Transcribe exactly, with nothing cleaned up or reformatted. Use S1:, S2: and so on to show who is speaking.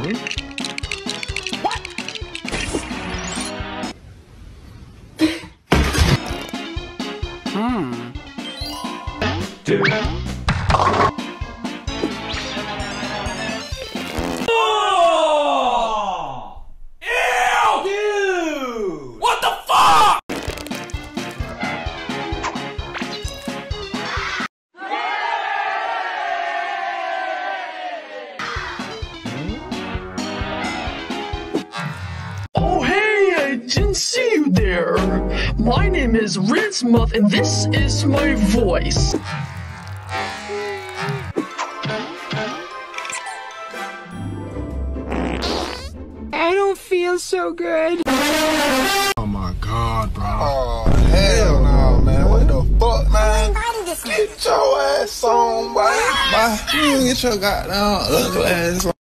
S1: What? Hmm. Dude.
S2: Oh! Ew! Dude! What the fuck?
S3: Oh hey, I didn't see you there. My name is Rhysmuth and this is my voice.
S4: I don't feel so good.
S5: Oh my god, bro.
S6: Oh, hell no, man. What the fuck, man? Get your ass on, boy. Bye. You get your goddamn ugly ass on.